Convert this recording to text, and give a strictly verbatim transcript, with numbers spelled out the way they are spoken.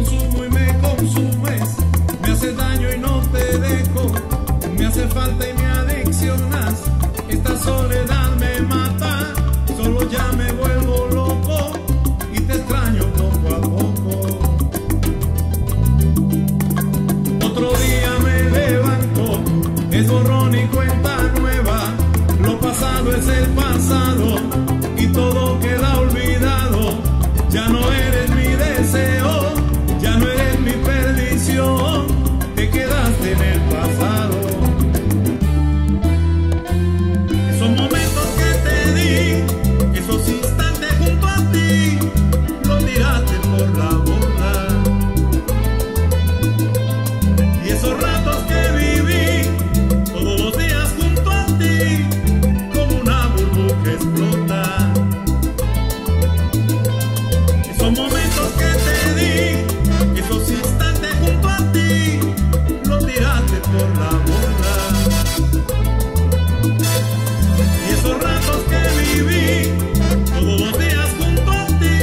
consumo y me consumes, me haces daño y no te dejo, me hace falta y me adiccionas, esta soledad me mata, solo ya me vuelvo loco y te extraño poco a poco. Otro día me levanto, es borrón y cuenta nueva, lo pasado es el pasado y todo queda olvidado, ya no eres mi deseo, ya no eres mi perdición, te quedaste en el pasado. Esos momentos que te di, esos instantes junto a ti, lo tiraste por la borda. Y esos ratos que viví, todos los días junto a ti, como una burbuja que explota. Esos momentos que te di, esos instantes junto a ti, lo tiraste por la borda. Y esos ratos que viví, todos los días junto a ti.